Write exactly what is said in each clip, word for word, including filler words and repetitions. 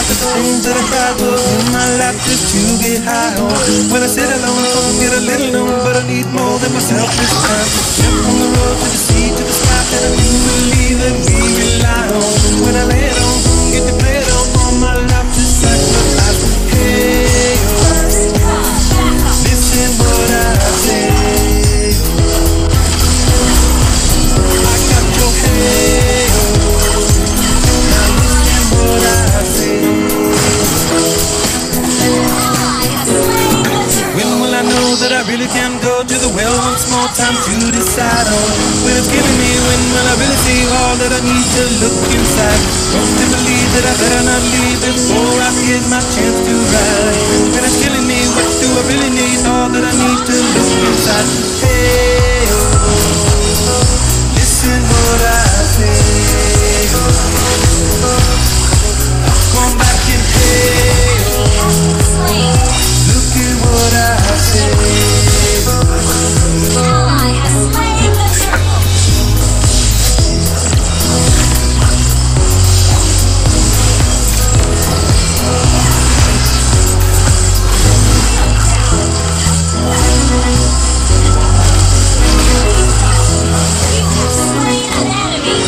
things that I tried was in my life just to get high on. When I sit alone, I don't get a little known, but I need more than myself this time. Jump on the road to the sea, to the sky, and I do believe that we rely on. When I lay it on, get to play it on, all my life to sacrifice. Hey, oh, listen what I say. I got your hey, oh, now listen what I say. When will I know that I really can go to the well once more time to decide on when it's giving me? When will I really see all that I need to look inside? Don't you believe that I better not leave before I get my chance to ride? When it's killing me, what do I really need? All that I need to look inside. Hey, oh, listen what I say. Come back and hey, oh, look at what I say. Ally has slain the turtle. You have slain an enemy.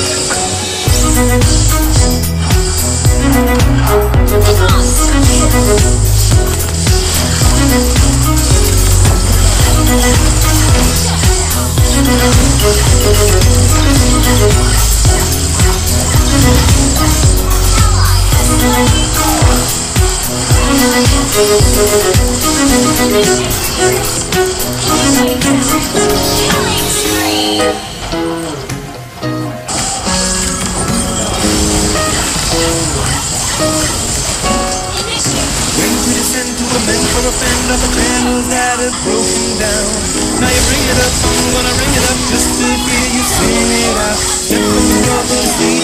Killing spree. For a friend of a channel that is broken down. Now you bring it up, I'm gonna bring it up just to hear you sing it out. Step from the road to the sea.